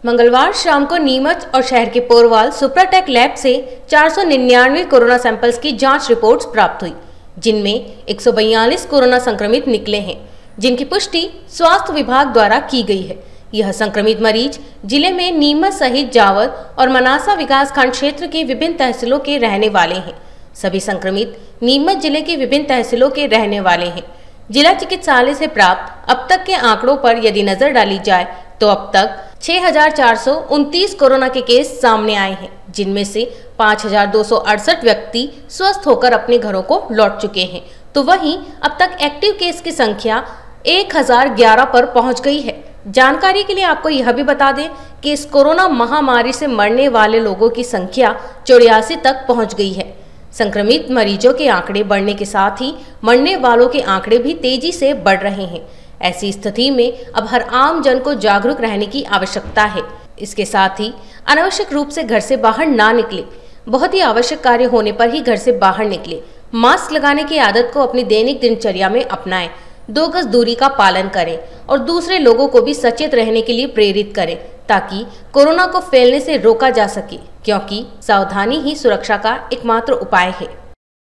मंगलवार शाम को नीमच और शहर के पोरवाल सुप्राटेक लैब से 499 कोरोना सैंपल्स की जांच रिपोर्ट्स प्राप्त हुई, जिनमें 142 कोरोना संक्रमित निकले हैं, जिनकी पुष्टि स्वास्थ्य विभाग द्वारा की गई है। यह संक्रमित मरीज जिले में नीमच सहित जावर और मनासा विकासखंड क्षेत्र के विभिन्न तहसीलों के रहने वाले हैं। सभी संक्रमित नीमच जिले के विभिन्न तहसीलों के रहने वाले हैं। जिला चिकित्सालय से प्राप्त अब तक के आंकड़ों पर यदि नजर डाली जाए तो अब तक 6,429 कोरोना के केस सामने आए हैं, जिनमें से 5,268 व्यक्ति स्वस्थ होकर अपने घरों को लौट चुके हैं। तो वहीं अब तक एक्टिव केस की संख्या 1,011 पर पहुंच गई है। जानकारी के लिए आपको यह भी बता दें कि इस कोरोना महामारी से मरने वाले लोगों की संख्या 84 तक पहुंच गई है। संक्रमित मरीजों के आंकड़े बढ़ने के साथ ही मरने वालों के आंकड़े भी तेजी से बढ़ रहे हैं। ऐसी स्थिति में अब हर आम जन को जागरूक रहने की आवश्यकता है। इसके साथ ही अनावश्यक रूप से घर से बाहर ना निकले, बहुत ही आवश्यक कार्य होने पर ही घर से बाहर निकले। मास्क लगाने की आदत को अपनी दैनिक दिनचर्या में अपनाएं, 2 गज दूरी का पालन करें और दूसरे लोगों को भी सचेत रहने के लिए प्रेरित करें, ताकि कोरोना को फैलने से रोका जा सके, क्योंकि सावधानी ही सुरक्षा का एकमात्र उपाय है।